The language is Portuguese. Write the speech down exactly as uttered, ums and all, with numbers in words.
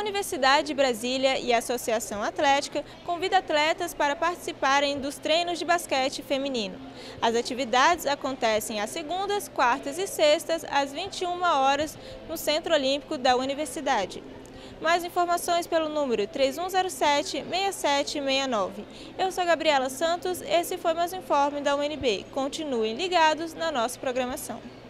Universidade de Brasília e a Associação Atlética convidam atletas para participarem dos treinos de basquete feminino. As atividades acontecem às segundas, quartas e sextas, às vinte e uma horas, no Centro Olímpico da Universidade. Mais informações pelo número três um zero sete, seis sete seis nove. Eu sou Gabriela Santos, esse foi mais um informe da U N B. Continuem ligados na nossa programação.